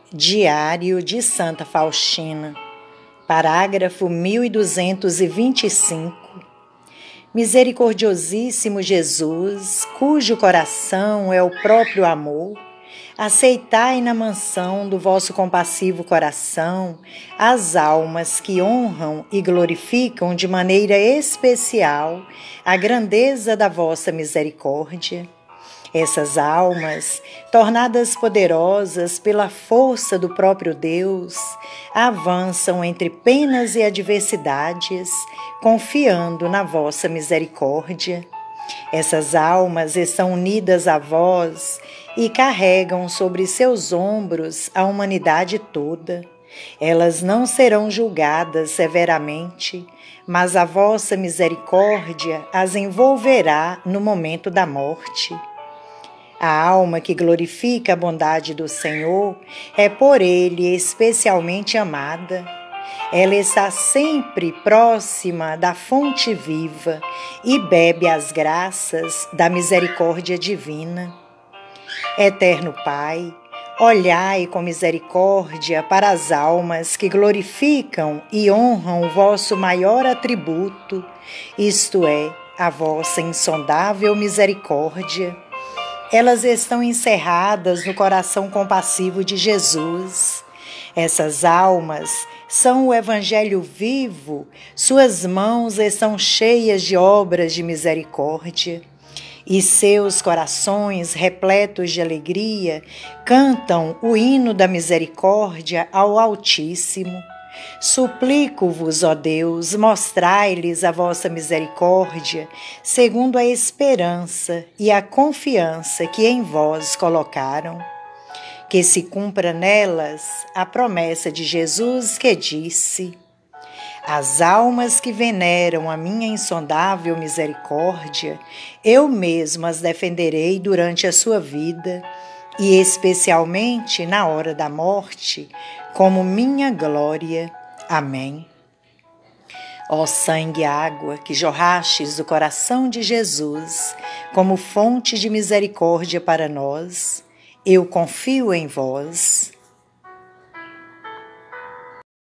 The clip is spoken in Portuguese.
Diário de Santa Faustina, parágrafo 1225. Misericordiosíssimo Jesus, cujo coração é o próprio amor, aceitai na mansão do vosso compassivo coração as almas que honram e glorificam de maneira especial a grandeza da vossa misericórdia. Essas almas, tornadas poderosas pela força do próprio Deus, avançam entre penas e adversidades, confiando na vossa misericórdia. Essas almas estão unidas a vós e carregam sobre seus ombros a humanidade toda. Elas não serão julgadas severamente, mas a vossa misericórdia as envolverá no momento da morte. A alma que glorifica a bondade do Senhor é por Ele especialmente amada. Ela está sempre próxima da fonte viva e bebe as graças da misericórdia divina. Eterno Pai, olhai com misericórdia para as almas que glorificam e honram o vosso maior atributo, isto é, a vossa insondável misericórdia. Elas estão encerradas no coração compassivo de Jesus. Essas almas são o Evangelho vivo, suas mãos estão cheias de obras de misericórdia, e seus corações, repletos de alegria, cantam o hino da misericórdia ao Altíssimo. Suplico-vos, ó Deus, mostrai-lhes a vossa misericórdia, segundo a esperança e a confiança que em vós colocaram. Que se cumpra nelas a promessa de Jesus que disse: as almas que veneram a minha insondável misericórdia, eu mesmo as defenderei durante a sua vida, e especialmente na hora da morte, como minha glória. Amém. Ó sangue e água que jorrastes do coração de Jesus, como fonte de misericórdia para nós, eu confio em vós.